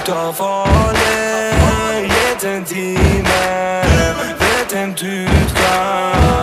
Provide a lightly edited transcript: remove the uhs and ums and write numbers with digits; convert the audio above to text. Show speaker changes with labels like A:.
A: Da farlig, gitt en time, vet en du skal